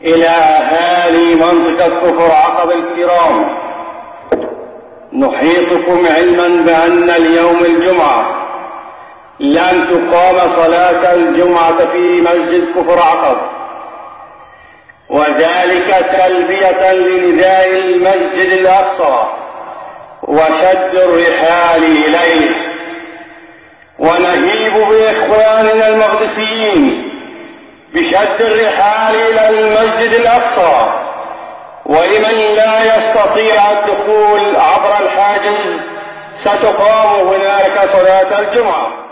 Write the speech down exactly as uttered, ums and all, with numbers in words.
إلى أهالي منطقة كفر عقب الكرام: نحيطكم علما بأن اليوم الجمعة لن تقام صلاة الجمعة في مسجد كفر عقب، وذلك تلبية لنداء المسجد الأقصى وشد الرحال إليه، ونهيب بإخواننا المقدسيين بشد الرحال إلى المسجد الأقصى. ولمن لا يستطيع الدخول عبر الحاجز ستقام هناك صلاة الجمعة.